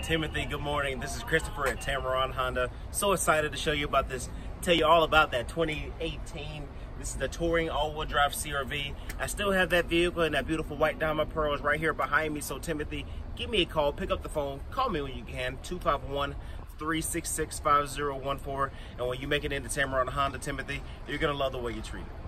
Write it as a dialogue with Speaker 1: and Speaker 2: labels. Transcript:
Speaker 1: Timothy, good morning. This is Christopher at Tameron Honda. So excited to show you about this, tell you all about that 2018. This is the touring all-wheel drive CRV. I still have that vehicle and that beautiful white diamond pearls right here behind me. So Timothy, give me a call, pick up the phone, call me when you can, 251-366-5014. And when you make it into Tameron Honda, Timothy, you're gonna love the way you treat it.